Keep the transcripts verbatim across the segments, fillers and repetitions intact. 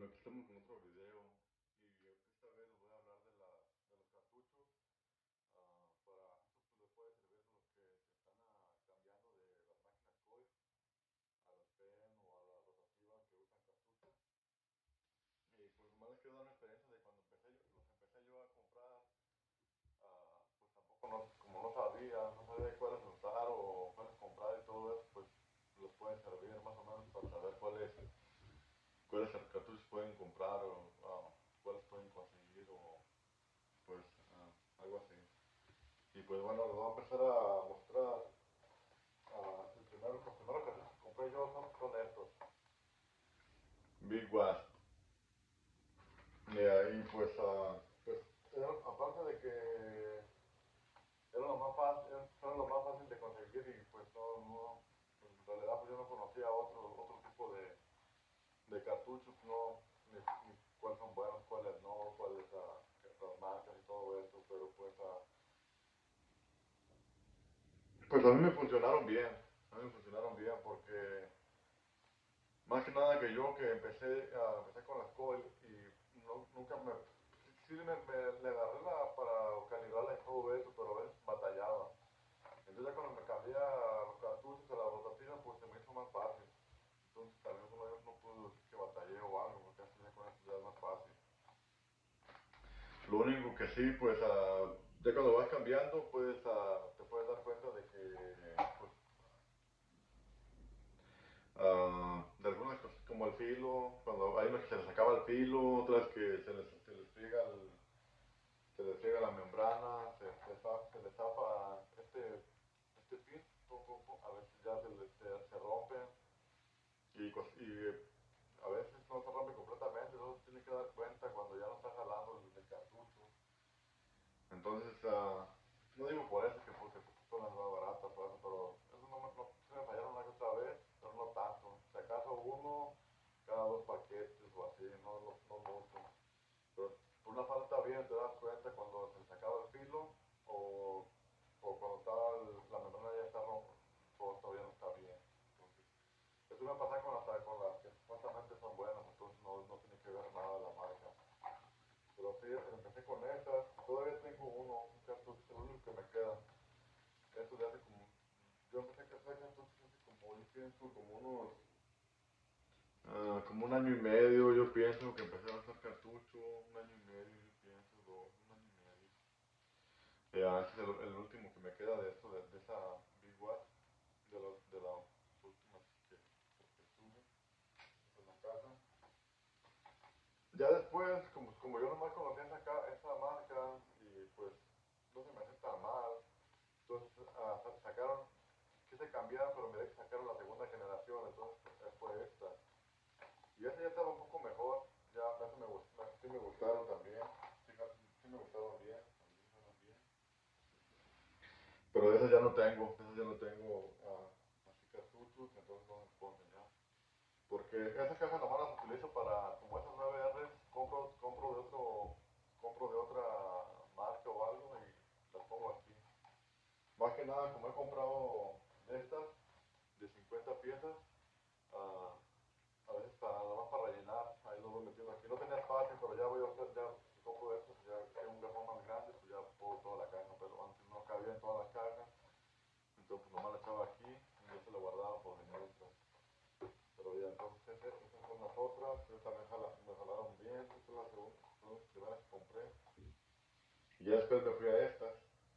Bueno, aquí estamos con otro video y esta vez les voy a hablar de, la, de los cartuchos. Ah, para estos pues, les puede servir los que se están ah, cambiando de las máquinas coil a las pen o a las rotativas que usan cartuchos. Y pues nomás les quiero dar una experiencia de cuando empecé yo, los empecé yo a comprar. Ah, pues tampoco no, como no sabía, no sabía cuáles usar o cuáles comprar y todo eso, pues les puede servir más o menos para saber cuáles cuáles cartuchos pueden comprar o uh, cuáles pueden conseguir o pues uh, algo así. Y pues bueno, les voy a empezar a mostrar uh, el primero, los primeros cartuchos que compré yo son, son estos, Big Wasp. Y ahí pues, uh, pues era, aparte de que era lo más fácil, era lo más fácil de conseguir y pues no, no pues, en realidad pues yo no conocía otro, otro tipo de, de cartuchos, no, ni, ni cuáles son buenos, cuáles no, cuáles uh, las marcas y todo eso, pero pues, uh, pues a mí me funcionaron bien, a mí me funcionaron bien porque más que nada que yo que empecé, uh, empecé con las coil y no, nunca me, sí me, me, le agarré la, para calibrarla y todo eso, pero a veces batallaba. Entonces ya cuando me cambié a los cartuchos, a la rotativa, pues se me hizo más fácil. Entonces también uno no puedo decir que batallé o algo, porque así ya con esto ya es más fácil. Lo único que sí, pues uh, ya cuando vas cambiando, pues uh, te puedes dar cuenta de que pues, uh, de algunas cosas como el filo, cuando hay unas que se les acaba el filo, otras que se les, se les friega el, se les friega la membrana, se, se, se les zapa este, este pin, a veces ya se, les, se, se rompen y, y a veces no se rompe completamente, entonces tienes que dar cuenta cuando ya no está jalando el, el cartucho. Entonces, uh, no digo por eso que porque son las más baratas, por eso, pero eso no, me, no se me fallaron una que otra vez, pero no tanto. Si acaso uno cada dos paquetes o así, no, no, no mucho. Pero por una falta bien te das cuenta cuando se sacaba el filo o, o cuando estaba el, la membrana ya está rota, o todavía no está bien. Entonces, eso me pasa con, hasta con las que supuestamente son buenas, entonces no, no tiene que ver nada la marca. Pero sí, empecé con estas. Todavía tengo uno, un cartucho, el único que me queda. Eso de hace como. Yo empecé a hacer cartuchos hace como, yo pienso, como unos. Uh, como un año y medio, yo pienso que empecé a hacer cartucho. Un año y medio, yo pienso, dos, un año y medio. Ya, ese es el, el último que me queda de esto, de, de esa Big Watt, de, los, de las últimas que, que tuve en la casa. Ya después, como, como yo nomás conocía esa, esa marca y pues no se me hace tan mal, entonces uh, sacaron, quise cambiar, pero miré que sacaron la segunda generación, entonces pues, fue esta. Y esa ya estaba un poco mejor, ya esa me, gust, sí me gustaron también, sí, sí me gustaron bien, también bien. Pero esas ya no tengo, esas ya no tengo uh, así cartuchos, entonces no me puedo enseñar. Porque esas cajas nomás las utilizo para, como esas nueve R, compro, compro de otro, compro de otra marca o algo y las pongo aquí. Más que nada, como he comprado de estas, de cincuenta piezas, uh, a veces para, nada más para rellenar, ahí lo voy metiendo aquí. No tenía espacio, pero ya voy a hacer, ya si compro de estos, ya tengo un garrón más grande, pues ya pongo toda la caja, pero antes no cabía en todas las cajas, entonces nomás la echaba aquí y ya se lo guardaba por dentro. Pero ya, entonces esas son las otras, que también jala, me jalaron bien, estas son las, segundas, son las primeras que compré. Y ya después me fui a estas,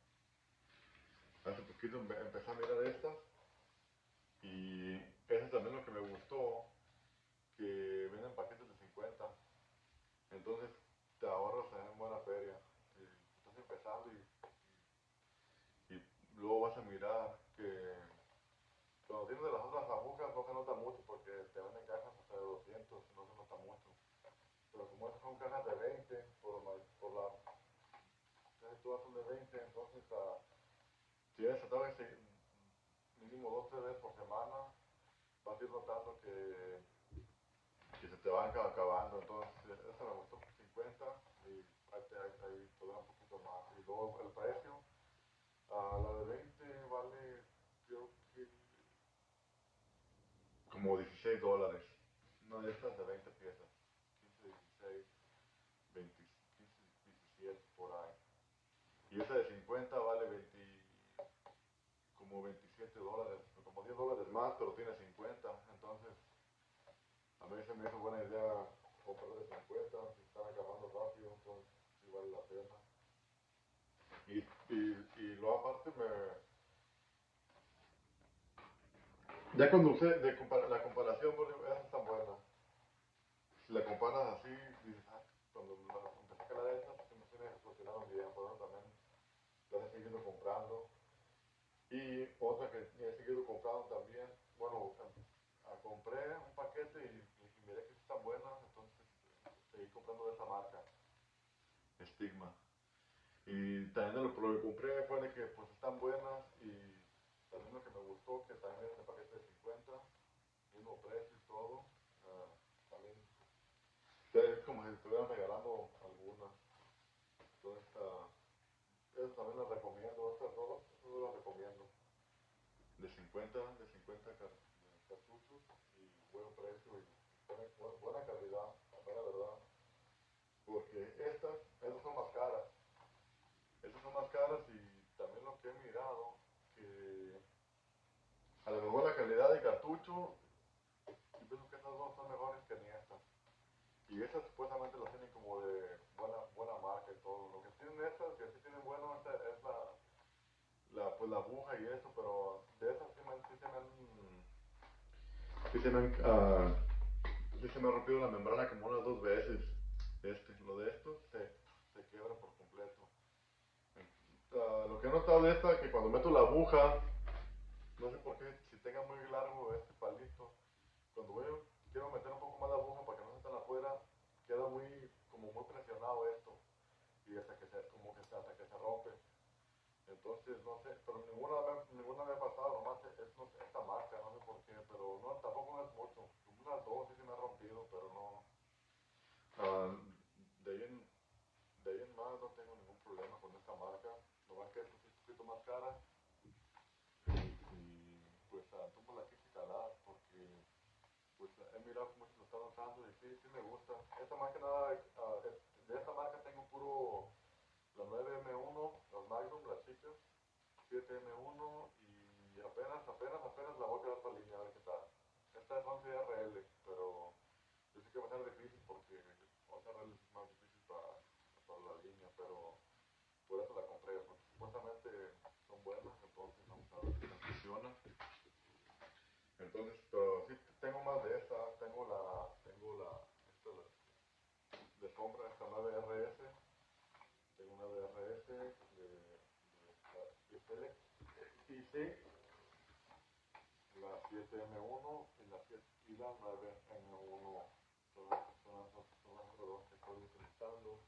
hace poquito empecé a mirar estas, y eso es también lo que me gustó, que vienen paquetes de cincuenta. Entonces te ahorras en buena feria. Y estás empezando y, y luego vas a mirar que cuando tienes de las otras agujas no se nota mucho porque te venden cajas hasta de doscientos y no se nota mucho. Pero como estas son cajas de veinte, por la, por la casi todas son de veinte, entonces uh, si eres a través de mínimo dos o tres veces por semana, vas a ir notando que, que se te van acabando. Entonces, esa me gustó por cincuenta y ahí, ahí, ahí te da un poquito más. Y luego el precio, uh, la de veinte vale, creo que como dieciséis dólares. Una de estas de veinte piezas, quince, más, pero tiene cincuenta, entonces a mí se me hizo buena idea comprar de cincuenta, si están acabando rápido, entonces sí vale la pena. Y, y, y luego aparte me... Ya cuando usé de compar la comparación, bueno, esa está buena. Si la comparas así, dices, ah, cuando la, empecé a calar esas, sí me, sí me funcionaron bien, por eso también las he seguido comprando. Y otra que he seguido comprando también, bueno, a, a compré un paquete y, y, y miré que sí están buenas, entonces eh, seguí comprando de esa marca, Stigma. Y también lo, lo que compré fue de que pues están buenas y también lo que me gustó que también es el paquete de cincuenta, mismo precio y todo. Uh, también es como si estuvieran regalando algunas. Entonces, uh, eso también las recomiendo, estas dos, estas dos las recomiendo. De cincuenta, de cincuenta car cartuchos y buen precio y buena, buena calidad, la verdad. Porque estas, estas son más caras. Estas son más caras y también lo que he mirado, que a lo mejor la calidad de cartucho, yo pienso que estas dos son mejores que ni estas. Y estas supuestamente las tienen como de buena, buena marca y todo. Lo que tienen estas, que sí tienen bueno, esta es la, la, pues la aguja y eso, pero de esas sí, man, sí se me han, sí se me han, uh, sí se me ha rompido la membrana como unas dos veces. Este, lo de estos se, se quiebra por completo. Uh, lo que he notado de esta es que cuando meto la aguja, no sé por qué, si tenga muy largo este palito, cuando voy, quiero meter un poco más la aguja para que no se tan afuera, queda muy, como muy presionado esto, y hasta que se, como que hasta que se rompe. Entonces, no sé, pero ninguna, ninguna me ha pasado, nomás es, es, no sé, esta marca, no sé por qué, pero no, tampoco no es mucho, como unas dos sí se me ha rompido, pero no. Uh, de, ahí en, de ahí en más no tengo ningún problema con esta marca, nomás que esta sí es un poquito más cara. Y pues uh, tú me la quise calar porque pues he mirado cómo se lo están usando y sí, sí me gusta. Esta más que nada, uh, de esta marca tengo puro la nueve M uno, las Magnum, las chicas, siete M uno y apenas, apenas, apenas la voy a quedar para línea a ver qué tal. Esta es once R L, pero yo sé que va a ser difícil porque once R L es más difícil para, para la línea, pero por eso la compré, porque supuestamente son buenas, entonces vamos a ver si funciona. Entonces, pero sí tengo más de esta, tengo la, tengo la, esta de, de sombra, esta nueve R S, tengo una de R S, de, de, de y sí, la siete M uno y la, siete, y la nueve M uno, son, son, son, son las dos que estoy utilizando,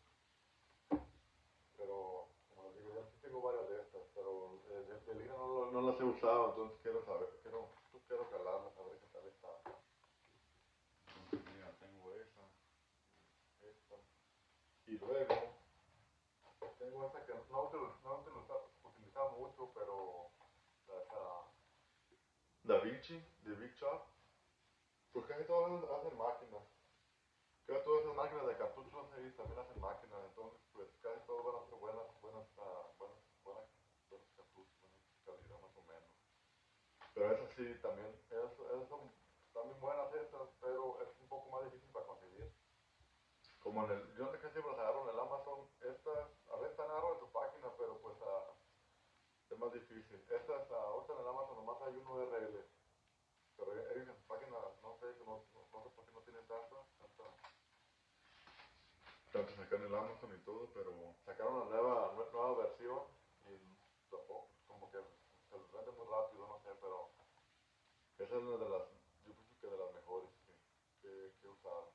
pero como les digo, ya sí tengo varias de estas, pero eh, de, de línea no, no las he usado, entonces quiero saber, quiero, quiero calarlas, a ver qué tal está. Entonces, mira, tengo esa, esta. Y luego tengo esta que no, te, no te lo he utilizado mucho, pero esa Da Vinci de Big Shot, pues casi todas hacen máquinas. Casi todas esas máquinas de cartuchos ahí también hacen máquinas, entonces pues casi todas van a ser buenas, buenas, uh, buenas, buenas, buenos cartuchos, buenas calidad más o menos. Pero esas sí también, esas, esas son también buenas estas, pero es un poco más difícil para conseguir. Como en el, yo no sé qué siempre las agarro en el Amazon, estas, a veces están agarro en su página, pero pues uh, es más difícil. Estas, uh, ahorita en el Amazon nomás hay uno R L, pero ellos en su página, no sé, no, no, no sé por qué no tienen tantas, tantas, tantas acá en el Amazon y todo, pero sacaron una nueva, nueva versión y tampoco, como que se les vende muy rápido, no sé, pero esa es una de las, yo pienso que de las mejores que, que, que he usado.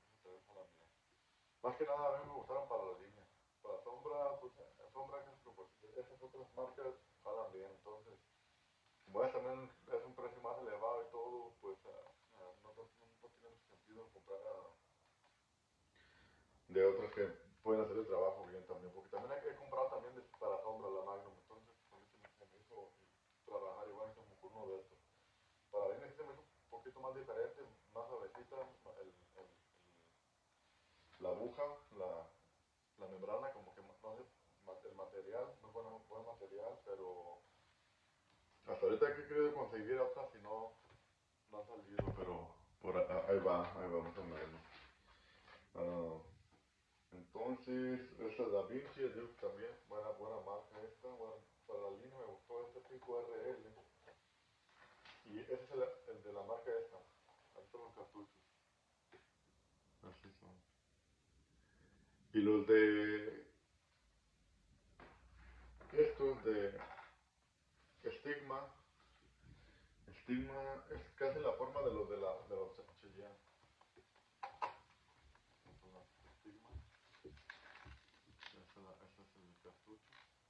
Más que nada a mí me gustaron para la línea. Para sombra, pues sombra que pues, esas otras marcas jalan bien. Entonces, como esta también es un precio más elevado y todo, pues uh, uh, no, no, no, tiene mucho sentido comprar uh, de otras que pueden hacer el trabajo bien también. Porque también hay que comprar también de, para sombra la Magnum. Entonces, a mí se me, se me hizo trabajar igual como con uno de estos. Para la línea sí se me hizo un poquito más diferente, más suavecita, el, el, el, la aguja, la, la membrana, como que no sé, el material, muy buen, buen material, pero hasta ahorita que he querido conseguir otras y no, no ha salido, pero por a- ahí va, ahí va más o menos. Ah, entonces, esta Da Vinci, digo que también, buena, buena marca esta, bueno, para la línea me gustó este cinco R L. Y ese es el, el de la marca esta. Ahí están los cartuchos. Así son. Y los de estos de Stigma, Stigma es casi la forma de los de la de los Cheyenne. Stigma, ese es, la, ese es el cartucho.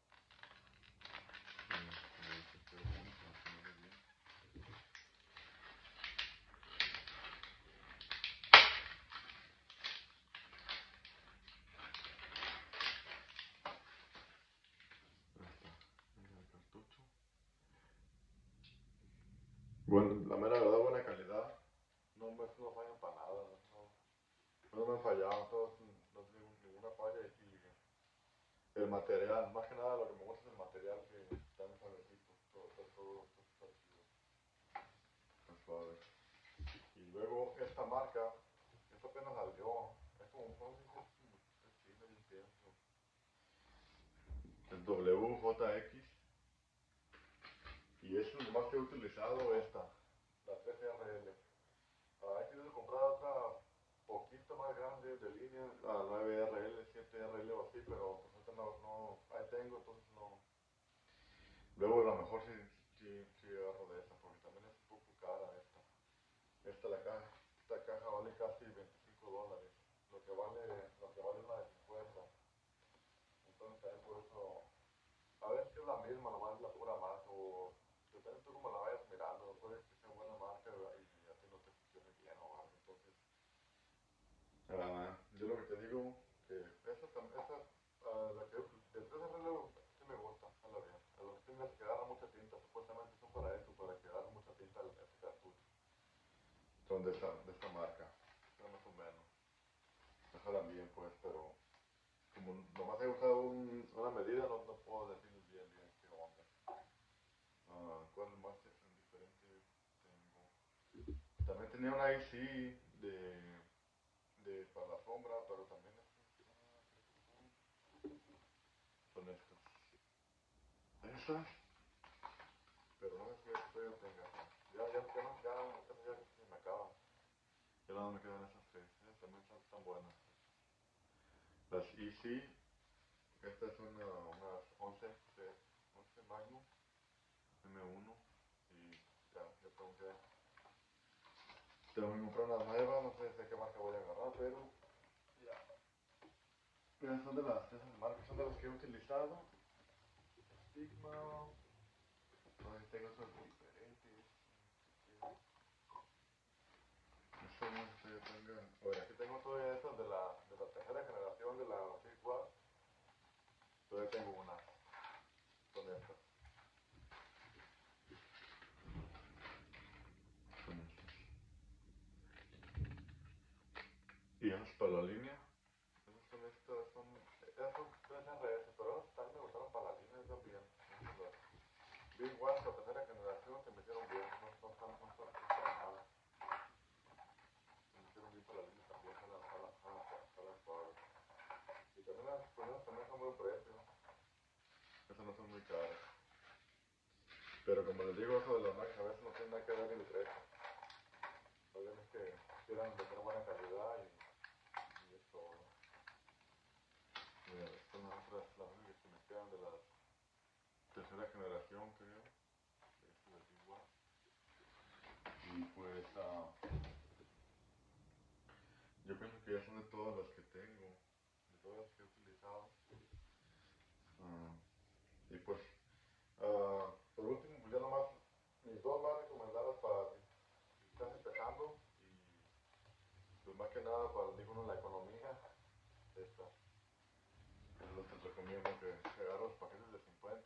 Bueno, la mera verdad, buena calidad. No me no fallan para nada. No, no me han fallado, todos, no tengo ninguna falla. Y el material, más que nada lo que me gusta es el material que está en suavecito. Todo, todo, todo, todo está chido. Está suave. Y luego esta marca, esta apenas salió. Es como un fondo, es chino y pienso. El W J X. Y es lo más que he utilizado esta, la tres R L. Ah, he querido comprar otra poquito más grande de línea, la nueve R L, siete R L o así, pero pues ahorita no, no, ahí tengo, entonces no. Luego a lo mejor sí, sí, sí agarro de esta, porque también es un poco cara esta. Esta, la caja, esta caja vale casi veinticinco dólares, lo que vale, lo que vale una de cincuenta. Entonces también por eso, a veces que es la misma, nomás es la pura marca, o depende tú cómo la vayas mirando, puede que sea buena marca y a ti no te funcione bien o algo. Entonces, ah, yo lo que te digo, que esa, tam- esa ah, la que del tres R L sí me gusta, jala bien. A los que tengas que agarra mucha tinta, supuestamente son para eso, para que agarre mucha tinta el, el cartucho. Son de esta, de esta marca, pero más o menos. Me jalan bien pues, pero como nomás he usado un, una medida, no, no puedo decirles bien, bien qué onda. Ah, ¿cuál más es diferente tengo? También tenía una I C de, de para la sombra, pero también es, son estas. Estas, pero no es que todavía tenga. Ya, ya, ya, no, ya, ya, ya se me acaban. Ya nada me quedan esas tres. Esas también están, están buenas. Las Easy, estas son uh, unas once, de, once Magnum M uno. Y ya, ya tengo que, tengo que comprar unas nuevas. No sé de qué marca voy a agarrar, pero ya. Pero son de las, de esas marcas, son de las que he utilizado. Sigma, no sé si tengo otras diferentes. Esto no sé, tenga. Oye, aquí tengo todavía estas de la, de la tercera generación de la Big Watt. Todavía tengo una. Son estas. Son estas. Y esas para la línea. Esas son estas, son. Esas son tres R S, pero esas también me gustaron para la línea también. Big Watt, la tercera generación, se metieron bien. No, no están, no están, no están mal. Se metieron bien para la línea también. Jalan, jalan, jalan, jalan suave. Y también las, pues esas también son buen precio. Esas no son muy caras. Pero como les digo, eso de las marcas a veces no tiene nada que ver ni el precio. Más es que quieran tener buena calidad y, y es todo. Mira, estas son las otras, las únicas que me quedan de la tercera generación, creo. Este de Big One. Y pues, uh, yo pienso que ya son de todas las que tengo, de todas las que he utilizado. Uh, y pues, uh, por último, pues ya nomás, mis dos más recomendadas para si, si estás empezando y pues más que nada para, digo uno, la economía, esta. Es lo que te recomiendo que, que agarres los paquetes de cincuenta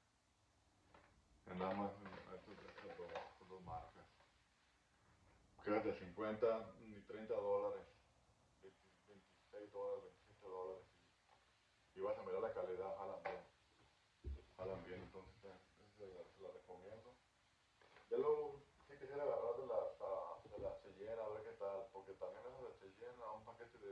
en Amazon, estas, estas dos, estas dos marcas. Paquetes de cincuenta ni treinta dólares, veinte, veintiséis dólares, veintisiete dólares. Y, y vas a mirar la calidad, jalan bien. Jalan bien, entonces eh, se, la, se la recomiendo. Ya luego sí quisiera agarrar de las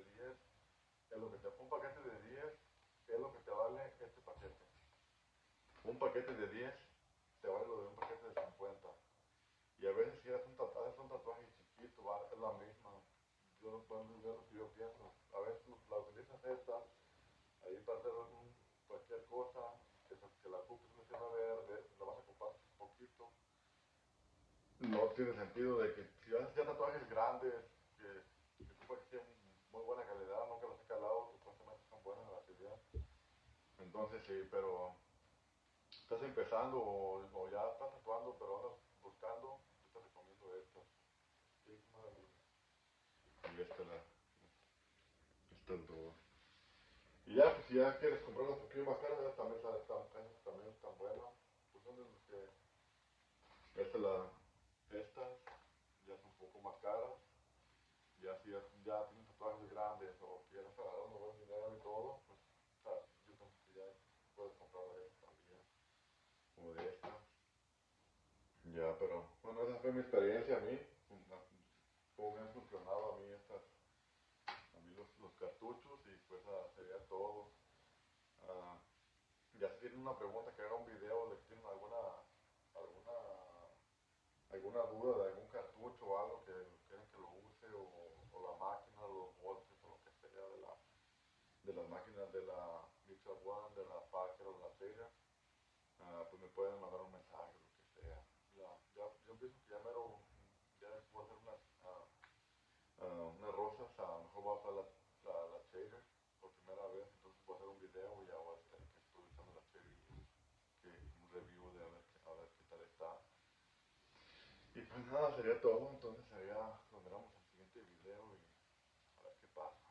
de diez es lo que te, un paquete de diez es lo que te vale este paquete. Un paquete de diez te vale lo de un paquete de cincuenta. Y a veces si haces un tatuaje, haces un tatuaje chiquito, va, es la misma. Yo, bueno, yo, lo que yo pienso, a veces la utilizas esta, ahí para hacer un, cualquier cosa, que, que la ocupes una encima verde, la vas a ocupar un poquito. No tiene sentido de que si haces ya tatuajes grandes, que, que ocupa que tienen muy buena calidad, nunca los he calado, supuestamente son buenas en la actividad. Entonces sí, pero estás empezando o, o ya estás tatuando, pero andas buscando, yo te recomiendo estas. Sí, es maravilla. Y esta la, estas dos. Y ya, pues si ya quieres comprar un poquito más caras, esas también, están, esas también están buenas. Pues son de los que, esta la, estas ya son un poco más caras. Ya si ya, ya tienen tatuajes grandes o quieres agarrar un buen dinero y todo, pues o sea, yo pienso que ya puedes comprar de estas también. O de estas. Ya, pero bueno, esa fue mi experiencia a mí. Cómo me han funcionado a mí estas, a mí los, los cartuchos y pues ah, sería todo. Ah, ya si tienen una pregunta, que haga un video, le tienen alguna, alguna, alguna duda de algún cartucho o algo que quieren que lo use o, o la máquina, los voltios o lo que sea de, la, de las máquinas de la Virtual One, de la Packer o de la Sega, ah, pues me pueden mandar un mensaje o lo que sea. Ya, ya, yo pienso que ya mero, ya voy a hacer unas, uh, uh, unas rosas, a lo mejor voy a usar la, la, la shader por primera vez, entonces voy a hacer un video y ya voy a hacer que estoy usando la shader y que un review de a ver, a ver qué tal está. Y pues nada, sería todo, entonces sería, nos veremos en el siguiente video y a ver qué pasa.